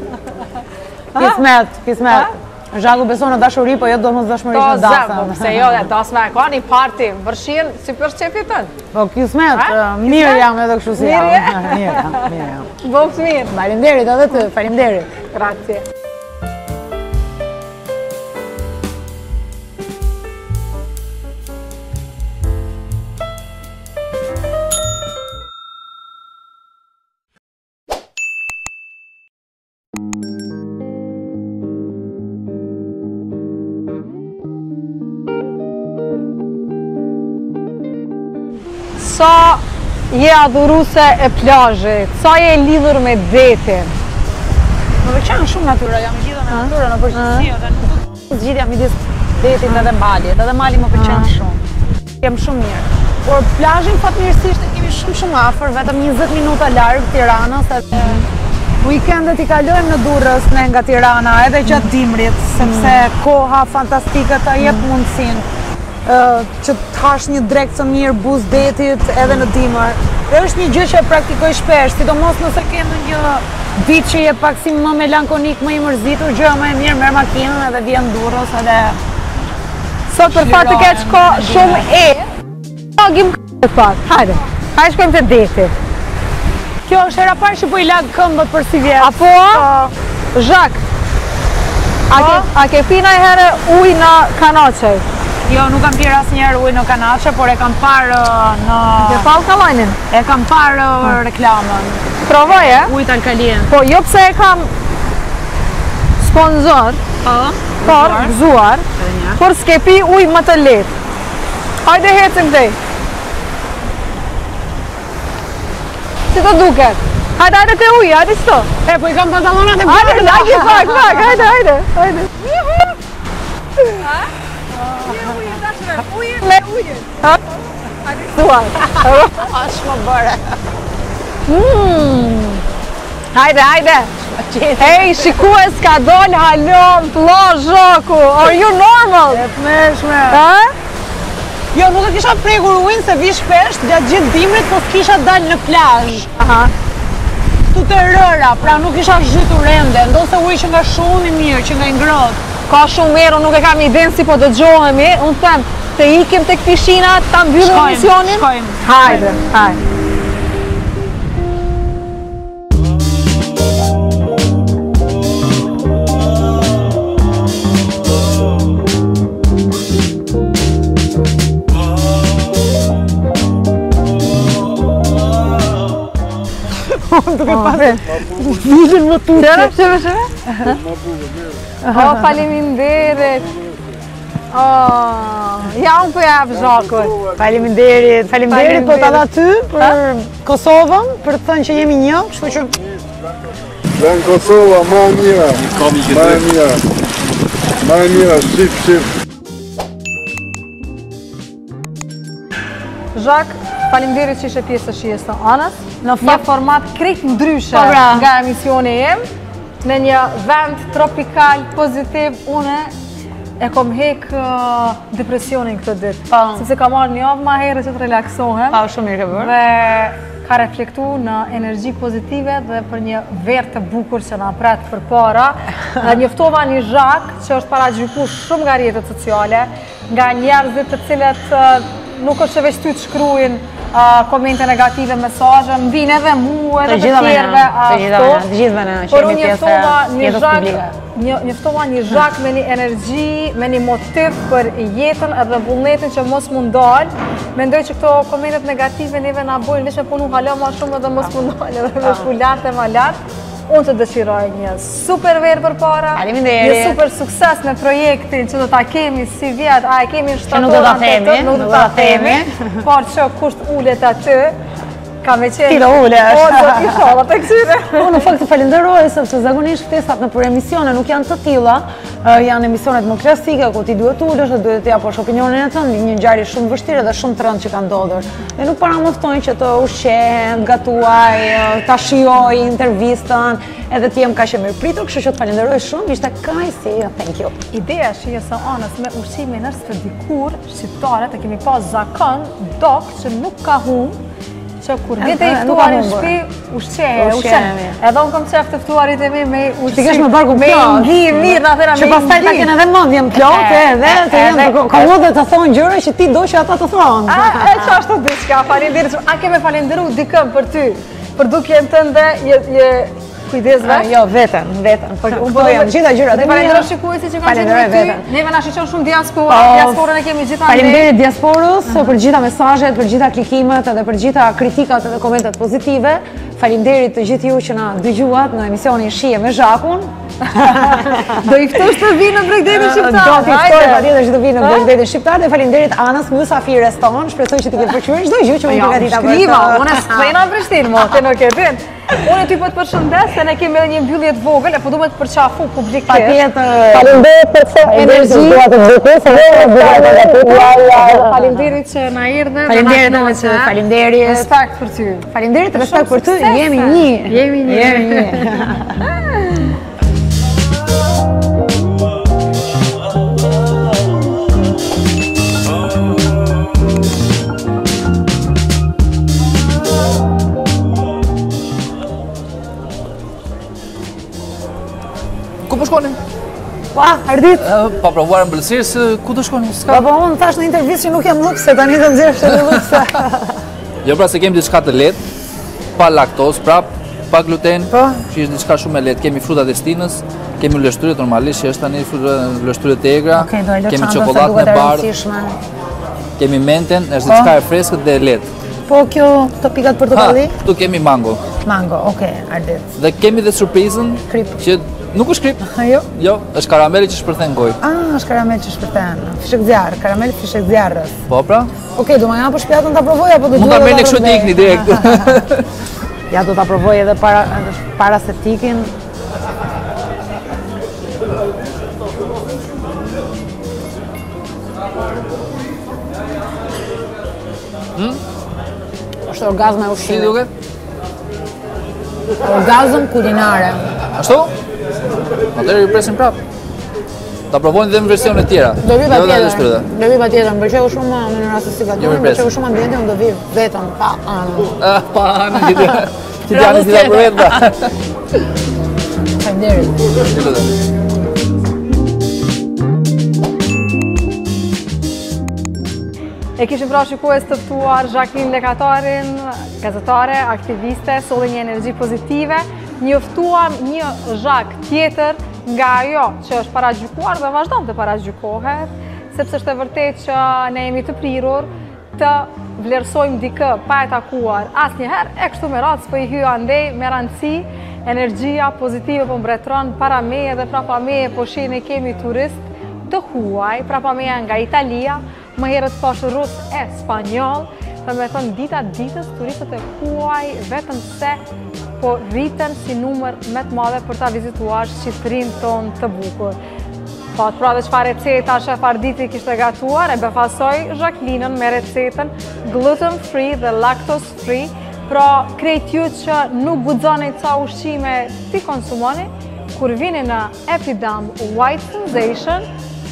Kismet. Zhaku beson në dashuri, po jo domosdoshmërisht në dasëm. Se jo, dasma e ka një parti, vërshin si për shefit tënë. Po, kismet, mirë jam edhe kështu si jam. Mirë jam. Bëf të mirë. Faleminderit edhe ty, faleminderit. Grazie. Sa je adhuruse e plazhit, sa je lidhur me detin? Më pëlqen shumë natyra, jam lidhur me natyrën në përgjithësi dhe nuk do zgjidhja midis detit edhe malit. Edhe mali më pëlqen shumë. Jem shumë mirë. Por plazhin fatmirësisht e kemi shumë afër, vetëm 20 minuta larg Tiranës, edhe weekendet I kalojmë në Durrës ne nga Tirana, edhe gjatë dimrit, sepse koha fantastike ta jep mundësinë që të hash një drekë të mirë buz detit edhe në dimër. Dhe është një gjë që e praktikoj shpesh, sidomos nëse ke një ditë që je pak si më melankonik, më I mërzitur, gjëja më e mirë, merr makinën edhe vjen Durrës edhe sot për fat të keq ka shumë Pagim pak. Hajde. Hajde shkojmë te deti. Kjo është hera parë që po I lag këmbët për si vjet. Apo Zhak. A ke pi ndonjëherë ujë në kanaçe? Jo, nuk kam pirë asnjëherë ujë në kanaçe, por e kam parë në Ke pall kallajnin? E kam parë reklamën. Provoje? Ujë alkalin. Po jo pse e kam sponsor, por gëzuar, por s'ke pi ujë më të lehtë. Hajde hecim këtej. Si të duket? Hajde te ujë, hajde sto. Po I kam pantallonat e bardha. Hajde. Me ujë. Hajde stuar. Është më bëre. Hajde. Hey, shikues ka dol halon, plazh Zhaku. Are you normal? E tmeshme. Jo, nuk e kisha prekur ujin se vi shpesh gjatë gjithë dimrit, po s'kisha dalë në plazh. Tu të rëra, pra nuk isha zhytur ende, ndonse ujë që nga shumë I mirë, që nga I ngrohtë. Ka shumë mirë, unë nuk e kam idenë si po dëgjohemi, unë them, të ikim tek pishina, ta mbyllim misionin? Shkojmë. Hajde. Duke pasë vilën më tutje. Qëve? Faleminderit. Ja unë po jap Zhakut. Faleminderit po ta dha ty për Kosovën, për të thënë që jemi një, kështu që Dhe në Kosova, ma e mira, shqip. Zhak, faleminderit që ishe pjesë të shijes të Anës. Në një format krejt ndryshe nga emisioni im, në një vend tropikal, pozitiv, une e kom hek depresionin këtë ditë. Sepse ka marrë një avë ma herë që të relaksohem. Pa, shumë mirë ke bërë. Dhe ka reflektu në energji pozitive dhe për një verë të bukur që na pret për para. Njoftova një Zhak që është paragjyku shumë nga rrjetet sociale, nga njerëzit të cilët nuk është që veç ty të shkruin komente negative, mesazhe, më vinë edhe mu, edhe të tjerve ashtu. Të gjithve në Por unë njoftova një Zhak me një energji, me një motiv për jetën edhe vullnetin që mos mundal. Mendoj që këto komentet negative neve na bojnë veç me punu hala ma shumë edhe mos mundal edhe me shku lartë e ma lartë. Unë të dëshiroj një super verë për para, një super sukses me projektin që do ta kemi si vjetë, a e kemi në shtatoran të të, nuk do ta themi, por që kusht ullet aty, ka me qenë... Tilo ullet është. O, do t'i shala të kësire. Unë në fakt të falenderoj, sepse zakonisht ftesat në për emisione nuk janë të tilla, janë emisionet më klasike, ku ti duhet ullësh dhe duhet t'ja posh opinionin e tënë, një ngjarje shumë vështirë dhe shumë të rëndë që ka ndodhur. Dhe nuk paramoftojnë që të ushqehen, gatuaj, ta shijoj intervistën, edhe ti jem kaq e mirëpritur, kështu që të falenderoj shumë, ishte kaq si thank you. Ideja shijes së Anës me ushqimin është se dikur shqiptarët e kemi pas zakon dok që nuk ka humbë, që kur vite i ftuar në shtëpi, ushqehemi. Edhe unë kom qef të ftuarit e mi me ushqim, me ngi mirë, në thera me ngi. Që pastaj ta kene edhe mendjen plotë, edhe komode të thonë gjëra që ti do që ata të thonë. E që ashtu diçka, falenderit. A keme falenderu dikëm për ty, për dukjen tënde, je kujdesve? Jo, veten. Këto janë gjitha gjërat e mia. Falenderoj shikuesit që kanë qenë me ty. Neve na shiqon shumë diaspora, diasporën e kemi gjithandej. Faleminderit diasporës për gjitha mesazhet, për gjitha klikimet edhe për gjitha kritikat edhe komentet pozitive. Faleminderit të gjithë ju që na dëgjuat në emisionin Shije me Zhakun. Do i ftosh të vinë në Bregdetin shqiptar. Do t'i ftoj patjetër që të vinë në Bregdetin shqiptar dhe faleminderit Anës mysafires tonë. Shpresoj që ti ke përqyrë çdo gjë që unë përgatita për të. Shkriva, unë s'kthena në Prishtinë, mo, te nuk e din. Unë ty po të përshëndes, se ne kemi edhe një mbyllje të vogël, e po duhet të përqafu publikisht. Patjetër. Faleminderit për këtë energji. Faleminderit që na erdhe. Faleminderit. Respekt për ty. Faleminderit, respekt për ty. Jemi një. Ku po shkonin? Ardit. Pa provuar ëmbëlsirë, se ku do shkonin? Po unë thash në intervistë që nuk jam lukse, tani do nxjerrësh edhe lukse. Jo, pra se kemi diçka të lehtë, pa laktozë, prap, pa gluten, që është diçka shumë e lehtë. Kemi frutat e stinës, kemi lështyret normalisht, që është tani lështyret të egra, kemi çokoladën e bardhë, kemi menten, është diçka e freskët dhe e lehtë. Po kjo topikat portokalli? Këtu kemi mango. Mango, okay, ardit. Dhe kemi dhe surprizën që nuk është krip. Jo, është karameli që shpërthen gojë. Është karamel që shpërthen. Fishek zjarr, karamel fishek zjarrës. Po pra? Okej, do ma japë shpjatën ta provoj apo do mund ta merrni kështu të ikni direkt. Ja do ta provoj edhe para se të ikin. Është orgazma e ushqimit. Si duket? Orgazm kulinare. Ashtu? Atëherë ju presim prapë. Ta provojnë dhe në versione tjera. Do vi patjetër. Do vi patjetër. Më pëlqeu shumë në rast se gatuan, më pëlqeu shumë ambienti, unë do vi vetëm pa anë. Pa anë që janë si ta proveta. Faleminderit. E kishim pra shikues të ftuar Jacqueline Lekatarin, gazetare, aktiviste, solli një energji pozitive, njoftuam një Zhak tjetër nga ajo që është paragjykuar dhe vazhdon të paragjykohet, sepse është e vërtet që ne jemi të prirur të vlerësojmë dikë pa e takuar asnjëherë, e kështu me radhë s'po i hyj andej me rëndësi, energjia pozitive po mbretëron para meje dhe prapa meje po shihni kemi turist të huaj, prapa meja nga Italia, më herët pashë rus e spanjoll, dhe me thënë dita ditës turistët e huaj vetëm se po rritën si numër me të madhe për ta vizituar Shqipërinë tonë të bukur. Po atë pra dhe qëfar receta shef Arditi kishte gatuar, e befasoj Jacqueline me recetën gluten free dhe lactose free, pra krejt ju që nuk guxoni ca ushqime ti konsumoni, kur vini në Epidam White Sensation,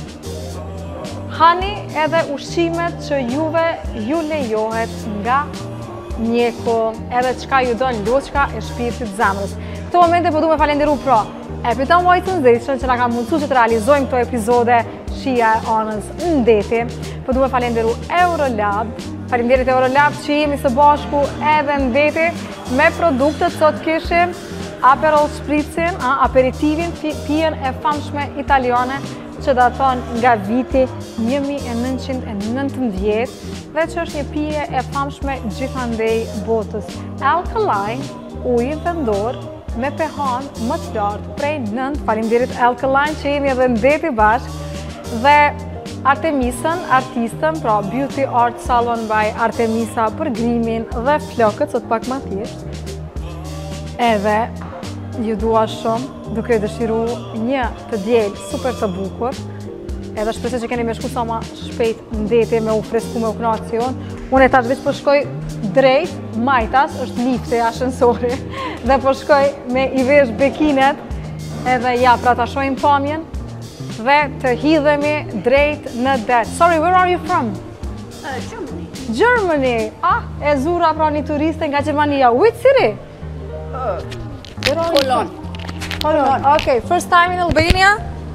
hani edhe ushqimet që juve ju lejohet nga mjeku, edhe çka ju don loçka e shpirtit zemrës. Këto momente po du me falenderu pra Epidam White Sensation që na ka mundësu që të realizojmë këto epizode shija e anës në deti. Po du me falenderu Eurolab, falenderit Eurolab që jemi së bashku edhe në deti me produktet sot kishim Aperol Spritzin, aperitivin, pijen e famshme italiane që daton nga viti 1919 dhe që është një pije e famshme gjithandej botës. Alkaline, ujë vendor me pH më të lartë prej 9, falenderit Alkaline që jemi edhe në deti bashkë, dhe Artemisën, artistën, pra Beauty Art Salon by Artemisa për grimin dhe flokët, sot pak ma thjesht. Edhe ju dua shumë, duke dëshiru një të djelë super të bukur, edhe shpresoj që keni me shku sa ma shpejt në deti me u fresku me u knacion. Unë e tash veç po shkoj drejt majtas, është lifte ashensori, dhe po shkoj me i vesh bekinet, edhe ja, pra ta shojmë pamjen, dhe të hidhemi drejt në det. Sorry, where are you from? Germany. Germany! Ah, e zura pra një turiste nga Gjermania. Which city? Cologne. Cologne. Okay, first time in Albania?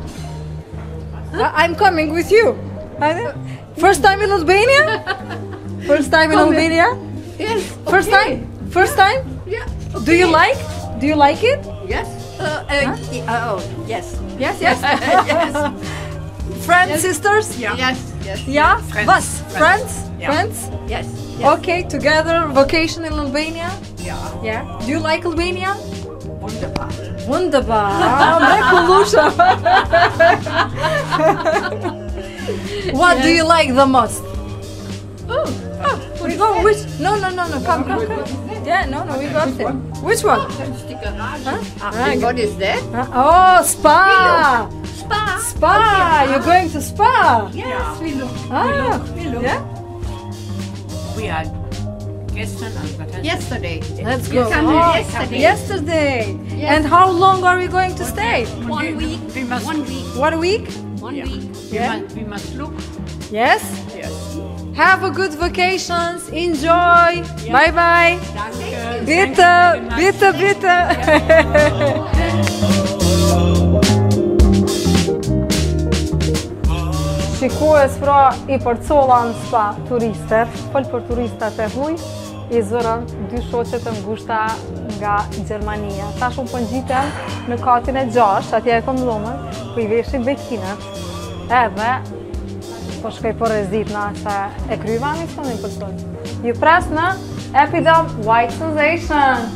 I'm coming with you. First time in Albania? First time in Albania? Yes. First time? First time? Yeah. Do you like? Do you like it? Yes. Oh, yes. Yes, yes. Yes. Friends, sisters? Yeah. Yes. Yes. Yeah? Friends. Was? Friends? Yeah. Friends? Yes. Yes. Okay, together, vacation in Albania? Yeah. Yeah. Do you like Albania? Wunderbar. Wunderbar. Mrekullueshëm. What do you like the most? We go which? No. Come. Yeah, no, we go upstairs. Which one? What is that? Oh, spa. Spa. Spa. You're going to spa? Yes, we look. We look. Yeah. We are yesterday. Let's go. Yesterday. Yesterday. Yes. And how long are we going to stay? 1 week. We must. 1 week. 1 week? 1 week. Yeah. We must look. Yes? Yes. Have a good vacations. Enjoy. Bye bye. Bitte. Shikues pra i përcolla në spa turistet, fol për turistat e huj, i zërën 2 shoqe të ngushta nga Gjermania. Tash unë po ngjitem në katin e 6, atje e kom dhomën, po i veshin bekinat, edhe po shkoj po rezitna se e kryva misionin për sot. Ju pres në Epidam White Sensation.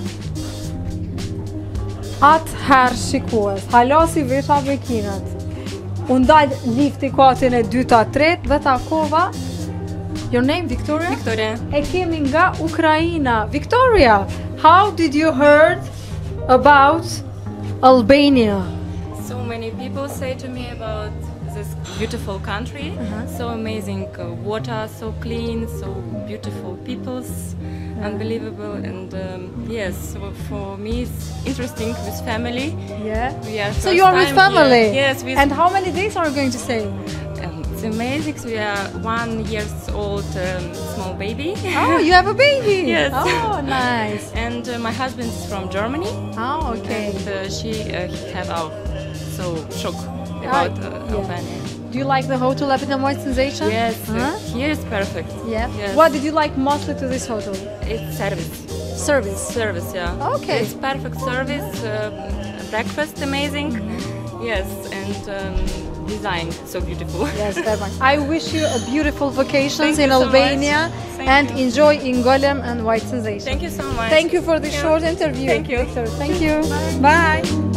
Atëherë shikues, halasi vesha bekinat. Unë dalë lifti katin e 2-3 dhe takova. Your name, Victoria? Victoria. E kemi nga Ukraina. Victoria, how did you heard about Albania? So many people say to me about this beautiful country. So amazing water, so clean, so beautiful peoples, unbelievable. And yes, so for me it's interesting with family. Yeah. We are So you are with family? Yes. With And how many days are you going to stay? it's amazing. We are 1 year old small baby. Oh, you have a baby? Yes. Oh, nice. And my husband is from Germany. Oh, okay. And he had so shock about Albania. Do you like the hotel Epidam White Sensation? Yes, Huh? here is perfect. Yeah. Yes. What did you like mostly to this hotel? It's service. Service, yeah. Okay. It's perfect service. Breakfast amazing. Yes, and design so beautiful. Yes, very much. I wish you a beautiful vacations Thank in you so Albania much. Thank and you. enjoy in Golem and White Sensation. Thank you so much. Thank you for the short interview. Thank you. Victor. Thank you. Bye.